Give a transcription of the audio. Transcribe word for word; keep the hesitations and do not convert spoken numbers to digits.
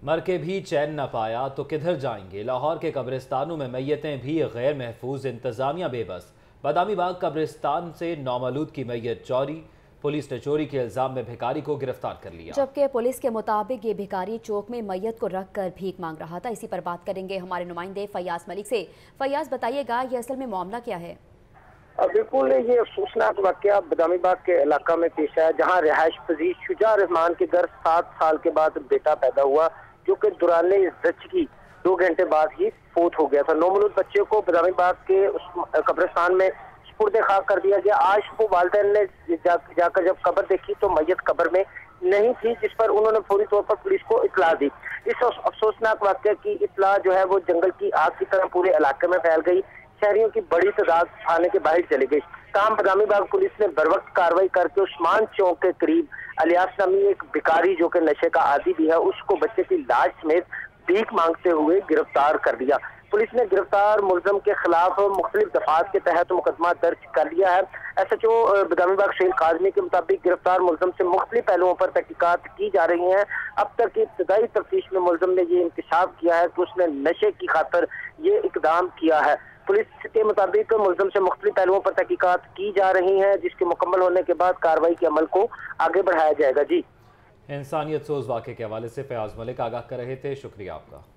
मर के भी चैन न पाया तो किधर जाएंगे। लाहौर के कब्रिस्तानों में मैयतें भी गैर महफूज, इंतजामिया बेबस। बादामी बाग कब्रिस्तान से नौमलूद की मैयत चोरी, पुलिस ने चोरी के इल्जाम में भिखारी को गिरफ्तार कर लिया। जबकि पुलिस के मुताबिक ये भिखारी चौक में मैयत को रख कर भीख मांग रहा था। इसी पर बात करेंगे हमारे नुमाइंदे फयाज मलिक से। फयाज, बताइएगा ये असल में मामला क्या है? बिल्कुल, ये अफसोसनाक वाकया बादामी बाग के इलाका में पेश आया, जहां रिहाइश पजीर शुजा रहमान के घर सात साल के बाद बेटा पैदा हुआ, जो कि दुराने ज़चगी दो घंटे बाद ही फौत हो गया था। नौमलूद बच्चे को बादामी बाग के उस कब्रिस्तान में सुपुर्द खाक कर दिया गया। आज वो वालिदैन ने जा, जाकर जब कब्र देखी तो मैयत कब्र में नहीं थी, जिस पर उन्होंने फौरी तौर पर पुलिस को इत्तला दी। इस अफसोसनाक वाकये की इत्तला जो है वो जंगल की आग की तरह पूरे इलाके में फैल गई। शहरियों की बड़ी तादाद थाने के बाहर चली गई। काम बादामी बाग पुलिस ने बरवक्त कार्रवाई करके उस्मान चौक के करीब अलियास नामी एक भिखारी जो कि नशे का आदी भी है, उसको बच्चे की लाश समेत भीख मांगते हुए गिरफ्तार कर दिया। पुलिस ने गिरफ्तार मुलजम के खिलाफ मुख्तलिफ दफात के तहत मुकदमा दर्ज कर लिया है। S H O Badami Bagh शहीद काजमी के मुताबिक गिरफ्तार मुलजम से मुख्तलिफ पहलुओं पर तहकीकात की जा रही हैं। अब तक की इब्तदाई तफ्तीश में मुलजम ने ये इंकशाफ किया है कि उसने नशे की खातर ये इकदाम किया है। पुलिस के मुताबिक मुलजम से मुख्तलिफ पहलुओं पर तहकीकात की जा रही हैं, जिसके मुकम्मल होने के बाद कार्रवाई के अमल को आगे बढ़ाया जाएगा। जी, इंसानियत सोज वाक़े के हवाले से फयाज मलिक आगाह कर रहे थे। शुक्रिया आपका।